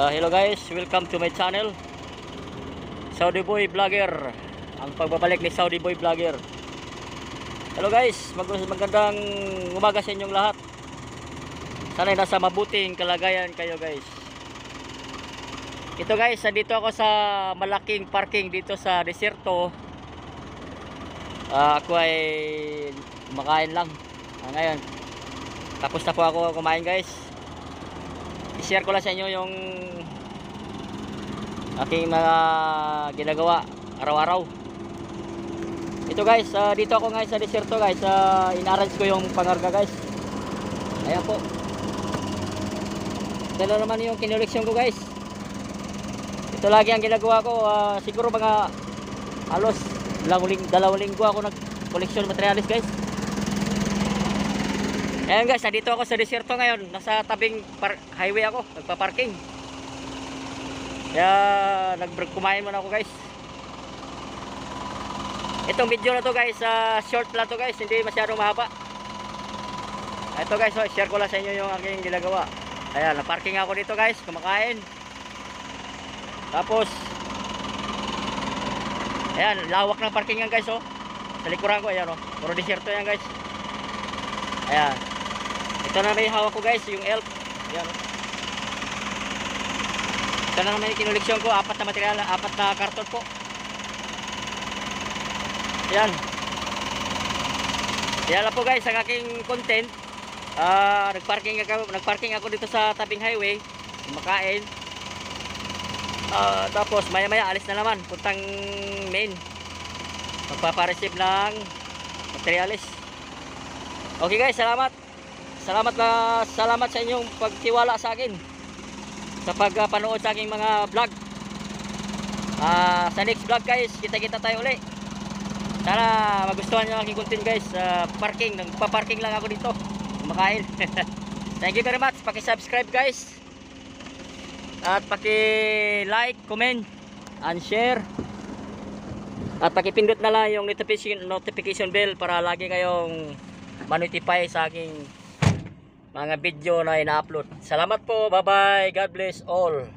Hello guys, welcome to my channel, Saudi Boy Vlogger. Ang pagbabalik ni Saudi Boy Vlogger. Hello guys, magandang umaga sa inyong lahat. Sana'y nasa mabuting kalagayan kayo guys. Ito guys, dito ako sa malaking parking dito sa Desierto. Ako ay kumakain lang ngayon. Tapos na po ako kumain guys. I-share ko lang sa inyo yung aking mga ginagawa araw-araw. Ito guys, dito ako guys sa Desierto guys. In-arrange ko yung pangarga guys. Ayan po. Ito naman yung kinuleksyon ko guys. Ito lagi ang ginagawa ko. Siguro mga halos dalawang linggo ako nag-koleksyon materialis guys. Ayan guys, dito ako sa Desierto ngayon. Nasa tabing highway ako, nagpa-parking. Kaya kumain muna ako guys. Itong video na to guys, short lang to guys, hindi masyadong mahaba. Ito guys, share ko lang sa inyo yung aking ginagawa. Ayan, na-parking ako dito guys, kumakain. Tapos ayan, lawak ng parkingan guys oh. Sa likuran ko, ayan oh. Puro Desierto yan guys. Ayan. Ito na may hawak ko guys, yung elf. Ayan. Ito na naman yung kinuleksyon ko, 4 na material, 4 na karton po. Ayan. Ayan lang po guys, ang aking content. Nagparking ako dito sa tabing highway. Kumakain. Tapos maya maya alis na naman, puntang main. Magpapareceive ng materialis. Okay guys, salamat sa inyong pagtiwala sa akin sa pagpanood sa aking mga vlog. Sa next vlog guys, kita tayo uli. Sana magustuhan nyo ang aking content guys. Nagpa-parking lang ako dito, kumakain. Thank you very much. Paki-subscribe guys, at paki-like, comment, and share. At paki-pindot na lang yung notification bell para lagi kayong ma-notify sa aking mga video na ina-upload. Salamat po. Bye bye. God bless all.